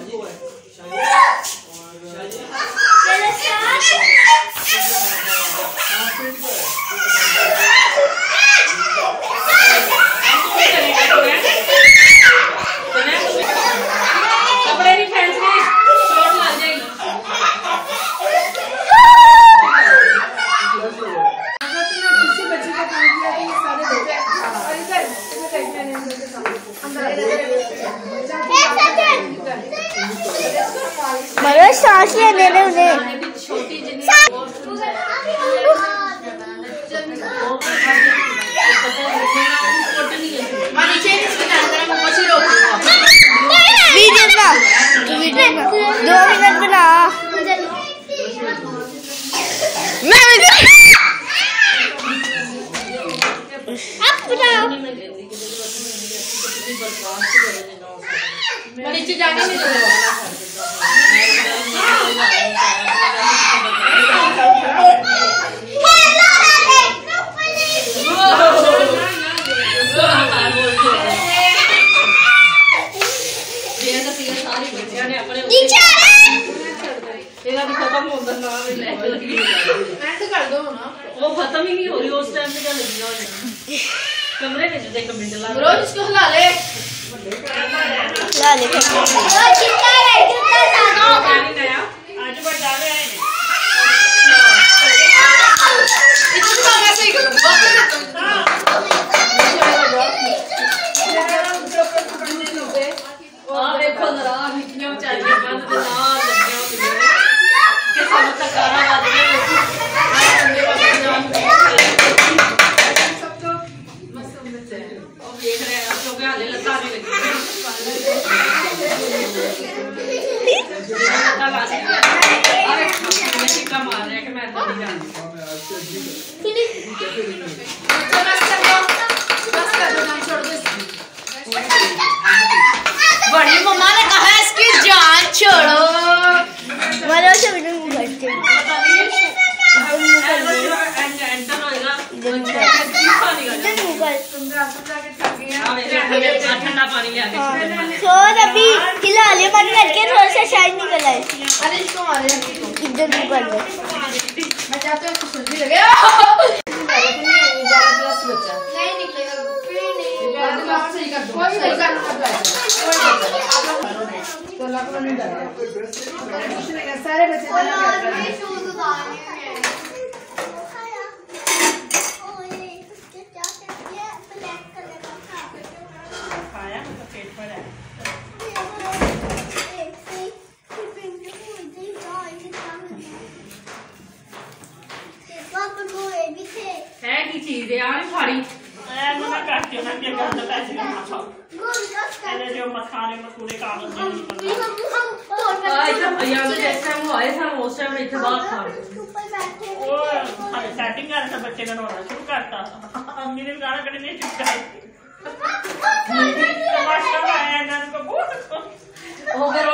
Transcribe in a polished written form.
सांस लेने दे उन्हें। वीडियो बना, 2 मिनट बना। नीचे जाने नहीं दो। खत्म हो वो खत्म ही नहीं हो रही उस टाइम पे क्या लगी हो कमरे में जो मिनट लगा रोज इसको हिला ले आज बढ़ जावे देखो जरा मिट्टियां चाहिए बंद ना बड़ी मम्मा ने कहा इसकी जान छोड़ो मरो से घटते ठंडा पानी अभी हिला लिया बंद करके थोड़ा सा शायद निकल आए। अरे इसको मारे इधर निकल गए। मैं चाहती हूँ कुछ भी लगे नहीं निकलेगा सही कर दो सही कर सारे बच्चे है की चीज यार फाड़ी मैं काटती हूं ना क्या करता पैसे ना खाओ पहले जो मखाने मखूने कागज इतना भैया ने जैसे वो आए था उस टाइम इतना बात था वो सेटिंग कर रहा था बच्चे का नोना शुरू करता अम्मी ने गाना कटने चुप कर तमाशा आया ना उनको बहुत वो फिर